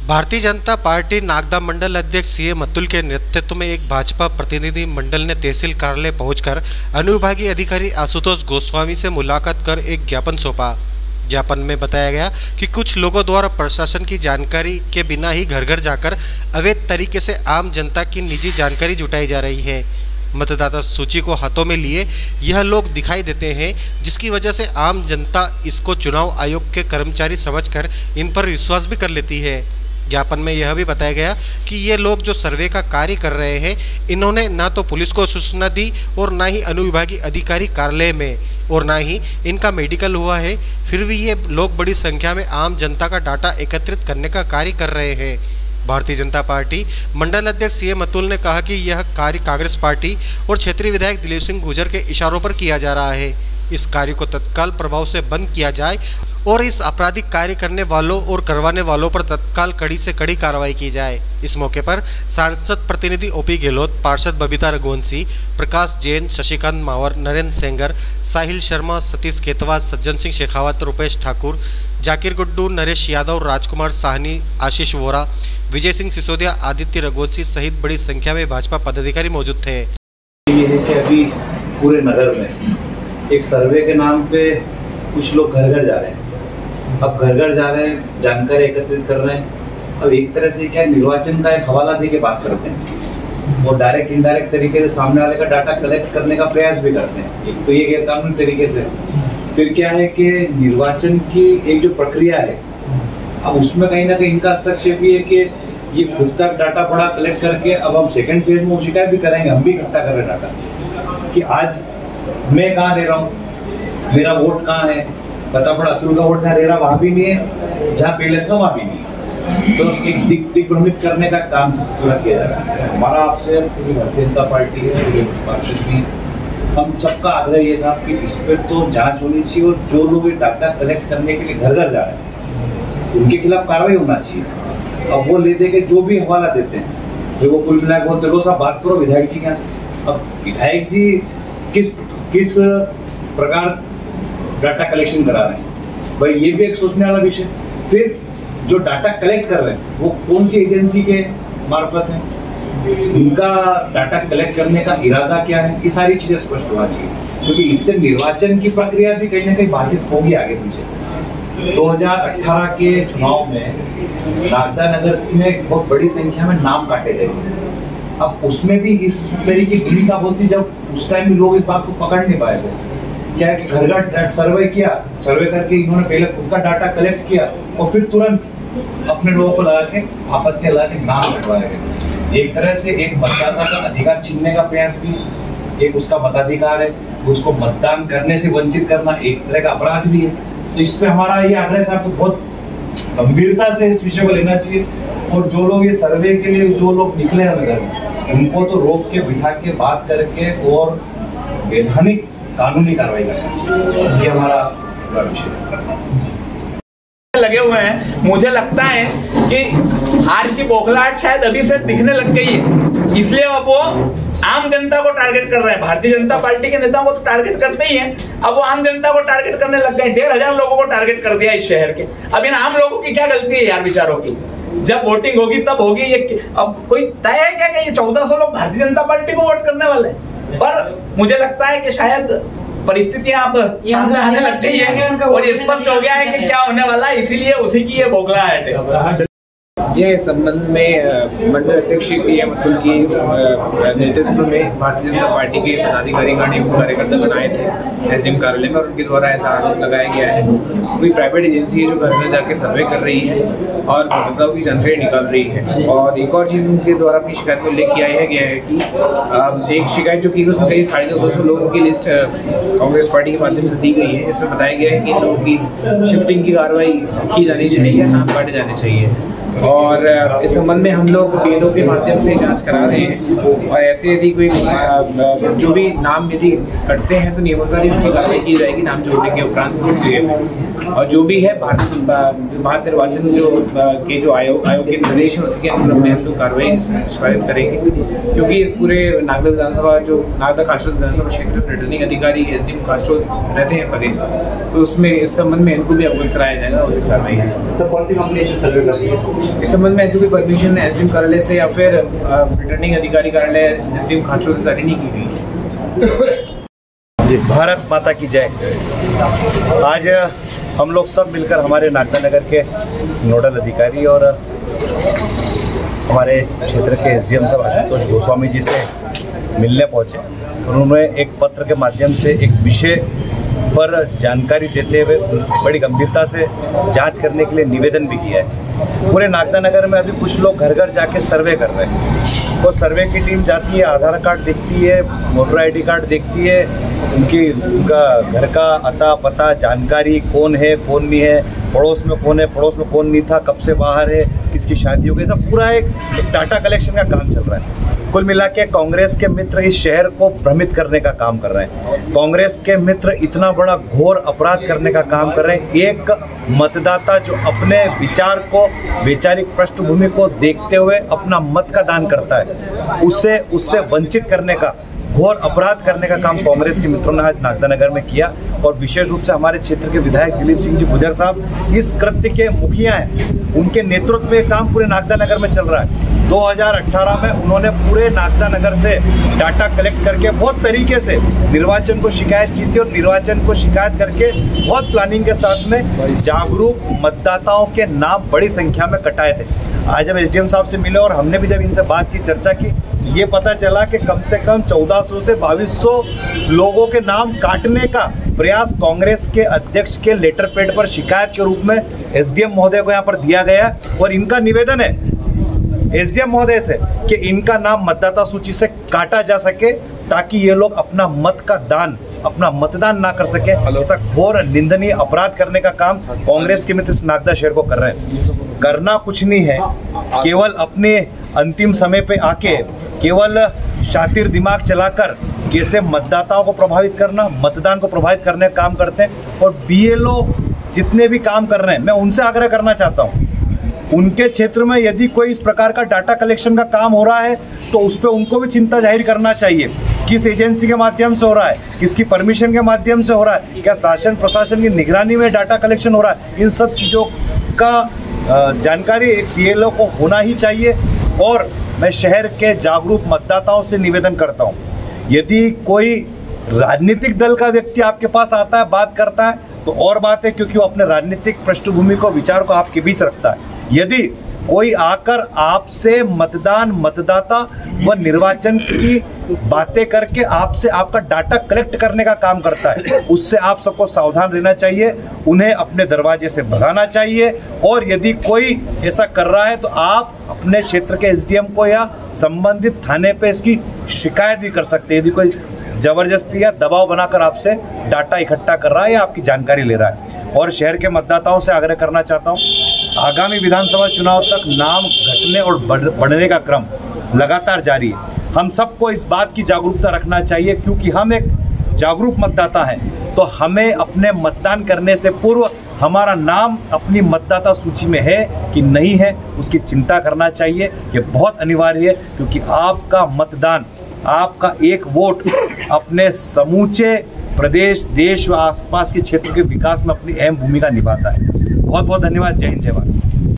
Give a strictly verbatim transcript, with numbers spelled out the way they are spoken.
Bharatiya Janata party Nagda मंडल अध्यक्ष सी ए मत्तुल के नेतृत्व में एक भाजपा प्रतिनिधि मंडल ने तहसील कार्यालय पहुंचकर अनुविभागीय अधिकारी आशुतोष गोस्वामी से मुलाकात कर एक ज्ञापन सौंपा। ज्ञापन में बताया गया कि कुछ लोगों द्वारा प्रशासन की जानकारी के बिना ही घर घर जाकर अवैध तरीके से आम जनता की निजी जानकारी जुटाई जा रही है। मतदाता सूची को हाथों में लिए यह लोग दिखाई देते हैं, जिसकी वजह से आम जनता इसको चुनाव आयोग के कर्मचारी समझकर इन पर विश्वास भी कर लेती है। ज्ञापन में यह भी बताया गया कि ये लोग जो सर्वे का कार्य कर रहे हैं, इन्होंने ना तो पुलिस को सूचना दी और ना ही अनुविभागीय अधिकारी कार्यालय में और ना ही इनका मेडिकल हुआ है। फिर भी ये लोग बड़ी संख्या में आम जनता का डाटा एकत्रित करने का कार्य कर रहे हैं। भारतीय जनता पार्टी मंडल अध्यक्ष सी ए मत्तुल ने कहा कि यह कार्य कांग्रेस पार्टी और क्षेत्रीय विधायक दिलीप सिंह गुर्जर के इशारों पर किया जा रहा है। इस कार्य को तत्काल प्रभाव से बंद किया जाए और इस आपराधिक कार्य करने वालों और करवाने वालों पर तत्काल कड़ी से कड़ी कार्रवाई की जाए। इस मौके पर सांसद प्रतिनिधि ओपी गहलोत, पार्षद बबीता रघुवंशी, प्रकाश जैन, शशिकांत मावर, नरेंद्र सेंगर, साहिल शर्मा, सतीश केतवा, सज्जन सिंह शेखावत, रुपेश ठाकुर, जाकिर गुड्डू, नरेश यादव, राजकुमार साहनी, आशीष वोरा, विजय सिंह सिसोदिया, आदित्य रघुवंशी सहित बड़ी संख्या में भाजपा पदाधिकारी मौजूद थे। ये है कि अभी पूरे नगर में एक सर्वे के नाम पे कुछ लोग घर घर जा रहे हैं। अब घर घर जा रहे हैं, जानकारी एकत्रित कर रहे हैं। अब एक तरह से क्या निर्वाचन का एक हवाला दे के बात करते हैं और डायरेक्ट इनडायरेक्ट तरीके से सामने वाले का डाटा कलेक्ट करने का प्रयास भी करते हैं। तो ये गैरकानूनी तरीके से फिर क्या है कि निर्वाचन की एक जो प्रक्रिया है, अब उसमें कहीं ना कहीं इनका हस्तक्षेप ये है कि ये खुद का डाटा बड़ा कलेक्ट करके अब हम सेकेंड फेज में शिकायत भी करेंगे। हम भी इकट्ठा कर रहे हैं डाटा कि आज मैं कहाँ रह रहा हूँ, मेरा वोट कहाँ है, पता पड़ा अतुल का वोट जहाँ रह रहा वहाँ भी नहीं है, जहाँ पहले था वहाँ भी नहीं है। तो एक दिग दिग्भ्रमित करने का काम पूरा किया जा रहा है। हमारा आपसे पूरी भारतीय जनता पार्टी है, पार्षद भी, हम सबका आग्रह ये साहब कि इस पर तो जांच होनी चाहिए और जो लोग ये डाटा कलेक्ट करने के लिए घर घर जा रहे हैं उनके खिलाफ कार्रवाई होना चाहिए। अब वो ले दे के जो भी हवाला देते हैं, फिर वो कुल मिला के बोलते लो साहब बात करो विधायक जी के यहाँ से। अब विधायक जी किस किस प्रकार डाटा कलेक्शन करा रहे हैं, भाई ये भी एक सोचने वाला विषय। फिर जो डाटा कलेक्ट कर रहे हैं वो कौन सी एजेंसी के मार्फत है, उनका डाटा कलेक्ट करने का इरादा क्या है, ये सारी चीजें स्पष्ट होना चाहिए, क्योंकि इससे निर्वाचन की प्रक्रिया भी कहीं ना कहीं बाधित होगी आगे पीछे। दो हज़ार अठारह के चुनाव में नागदा नगर में बहुत बड़ी संख्या में नाम काटे गए थे। अब उसमें भी इस तरीके की भूमिका बोलती, जब उस टाइम भी लोग इस बात को पकड़ नहीं पाए थे। क्या है कि घर घर सर्वे किया, सर्वे करके इन्होंने पहले खुद का डाटा कलेक्ट किया और फिर तुरंत अपने लोगों को लगा के आपत्ति लगा के नाम हटवाया गया। एक तरह से एक मतदाता का अधिकार छीनने का प्रयास भी, एक उसका मताधिकार है, उसको मतदान करने से वंचित करना एक तरह का अपराध भी है। तो इस पे हमारा ये आग्रह है आपको बहुत गंभीरता से इस विषय को लेना चाहिए और जो लोग ये सर्वे के लिए जो लोग निकले हैं नगर, उनको तो रोक के बिठा के बात करके और वैधानिक कानूनी कार्रवाई करना चाहिए। ये हमारा विषय लगे हुए हैं। मुझे लगता है कि हार की बौखलाहट शायद अभी से दिखने लग गई है, इसलिए अब वो आम जनता को टारगेट कर रहे हैं। भारतीय जनता पार्टी के नेताओं को तो टारगेट करते ही हैं, अब वो आम जनता को टारगेट करने लग गए। डेढ़ हजार लोगों को टारगेट कर दिया इस शहर के। अब इन आम लोगों की क्या गलती है यार, विचारों की? जब वोटिंग होगी तब होगी। ये अब कोई तय है क्या कि ये चौदह सौ लोग भारतीय जनता पार्टी को वोट करने वाले? पर मुझे लगता है कि शायद परिस्थितियां अब सामने आने लग गई है और स्पष्ट हो गया है कि क्या होने वाला है, इसीलिए उसी की ये बौखलाहट है। ये संबंध में मंडल अध्यक्ष सी ए मत्तुल की नेतृत्व में भारतीय जनता पार्टी के पदाधिकारीगण एवं कार्यकर्ता बनाए थे एसडीएम कार्यालय में और उनके द्वारा ऐसा आरोप लगाया गया है कोई प्राइवेट एजेंसी है जो घर में जाके सर्वे कर रही है और मतदाताओं की जानकारी निकाल रही है। और एक और चीज़ उनके द्वारा अपनी शिकायत में उल्लेख किया गया है कि एक शिकायत जो की उसमें करीब साढ़े चौदह सौ लोगों की लिस्ट कांग्रेस पार्टी के माध्यम से दी गई है। इसमें बताया गया है कि इन लोगों की शिफ्टिंग की कार्रवाई की जानी चाहिए, नाम काटे जाने चाहिए। और इस संबंध में हम लोग बीएलओ के माध्यम से जांच करा रहे हैं और ऐसे यदि कोई जो भी नाम यदि कटते हैं तो नियमानुसार उसकी कार्रवाई की जाएगी नाम जोड़ने के उपरांत। और जो भी है भारत निर्वाचन जो के जो आयोग आयोग के निर्देश है उसके अनुक्रम में हम लोग कार्रवाई निष्पादित करेंगे, क्योंकि इस पूरे नागदा विधानसभा जो नागदा काशोद विधानसभा क्षेत्र में रिटर्निंग अधिकारी एस डी एम काशोद रहते हैं पदे, तो उसमें इस संबंध में इनको भी अवगत कराया जाएगा और कार्रवाई है। सर कौन सी कंपनी सर्वे कर रही है? इस संबंध में ऐसी कोई परमिशन एसडीएम कार्यालय से या फिर रिटर्निंग अधिकारी कार्यालय एसडीएम खाचों से जारी नहीं की गई? जी, भारत माता की जय। आज हम लोग सब मिलकर हमारे नागदा नगर के नोडल अधिकारी और हमारे क्षेत्र के एसडीएम साहब आशुतोष गोस्वामी जी से मिलने पहुंचे। उन्होंने एक पत्र के माध्यम से एक विषय पर जानकारी देते हुए बड़ी गंभीरता से जांच करने के लिए निवेदन भी किया है। पूरे नागदा नगर में अभी कुछ लोग घर घर जाके सर्वे कर रहे हैं। वो सर्वे की टीम जाती है, आधार कार्ड देखती है, वोटर आईडी कार्ड देखती है, उनकी उनका घर का अता पता जानकारी, कौन है कौन नहीं है, पड़ोस में कौन है पड़ोस में कौन नहीं था, कब से बाहर है, किसकी शादी हो गई, सब पूरा एक, एक डाटा कलेक्शन का काम चल रहा है। कुल मिला के कांग्रेस के मित्र इस शहर को भ्रमित करने का काम कर रहे हैं। कांग्रेस के मित्र इतना बड़ा घोर अपराध करने का काम कर रहे हैं। एक मतदाता जो अपने विचार को, वैचारिक पृष्ठभूमि को देखते हुए अपना मत का दान करता है, उसे उससे वंचित करने का, घोर अपराध करने का काम कांग्रेस के मित्रों ने आज नागदा नगर में किया। और विशेष रूप से हमारे क्षेत्र के विधायक दिलीप सिंह जी गुजर साहब इस कृत्य के मुखिया हैं। उनके नेतृत्व में काम पूरे नागदा नगर में चल रहा है। दो हज़ार अठारह में उन्होंने पूरे नागदा नगर से डाटा कलेक्ट करके बहुत तरीके से निर्वाचन को शिकायत की थी और निर्वाचन को शिकायत करके बहुत प्लानिंग के साथ में जागरूक मतदाताओं के नाम बड़ी संख्या में कटाए थे। आज हम एसडीएम साहब से मिले और हमने भी जब इनसे बात की, चर्चा की, ये पता चला कि कम से कम चौदह सौ से बाईस सौ लोगों के नाम काटने का प्रयास कांग्रेस के अध्यक्ष के लेटर पैड पर शिकायत के रूप में एसडीएम महोदय को यहाँ पर दिया गया। और इनका निवेदन है एसडीएम महोदय से कि इनका नाम मतदाता सूची से काटा जा सके ताकि ये लोग अपना मत का दान, अपना मतदान ना कर सके। ऐसा घोर निंदनीय अपराध करने का काम कांग्रेस के मित्र नागदा शहर को कर रहे हैं। करना कुछ नहीं है, केवल अपने अंतिम समय पे आके केवल शातिर दिमाग चलाकर कैसे मतदाताओं को प्रभावित करना, मतदान को प्रभावित करने का काम करते हैं। और बीएलओ जितने भी काम कर रहे हैं, मैं उनसे आग्रह करना चाहता हूँ, उनके क्षेत्र में यदि कोई इस प्रकार का डाटा कलेक्शन का काम हो रहा है तो उस पर उनको भी चिंता जाहिर करना चाहिए। किस एजेंसी के माध्यम से हो रहा है, किसकी परमिशन के माध्यम से हो रहा है, क्या शासन प्रशासन की निगरानी में डाटा कलेक्शन हो रहा है, इन सब चीज़ों का जानकारी एक बीएलओ को होना ही चाहिए। और मैं शहर के जागरूक मतदाताओं से निवेदन करता हूँ, यदि कोई राजनीतिक दल का व्यक्ति आपके पास आता है, बात करता है तो और बात है, क्योंकि वो अपने राजनीतिक पृष्ठभूमि को, विचार को आपके बीच रखता है। यदि कोई आकर आपसे मतदान, मतदाता व निर्वाचन की बातें करके आपसे आपका डाटा कलेक्ट करने का काम करता है, उससे आप सबको सावधान रहना चाहिए, उन्हें अपने दरवाजे से भगाना चाहिए। और यदि कोई ऐसा कर रहा है तो आप अपने क्षेत्र के एसडीएम को या संबंधित थाने पे इसकी शिकायत भी कर सकते हैं। यदि कोई जबरदस्ती या दबाव बनाकर आपसे डाटा इकट्ठा कर रहा है या आपकी जानकारी ले रहा है। और शहर के मतदाताओं से आग्रह करना चाहता हूँ, आगामी विधानसभा चुनाव तक नाम घटने और बढ़ने का क्रम लगातार जारी है। हम सबको इस बात की जागरूकता रखना चाहिए, क्योंकि हम एक जागरूक मतदाता हैं, तो हमें अपने मतदान करने से पूर्व हमारा नाम अपनी मतदाता सूची में है कि नहीं है, उसकी चिंता करना चाहिए। ये बहुत अनिवार्य है, क्योंकि आपका मतदान, आपका एक वोट अपने समूचे प्रदेश, देश व आसपास के क्षेत्र के विकास में अपनी अहम भूमिका निभाता है। बहुत बहुत धन्यवाद। जय हिंद, जय भारत।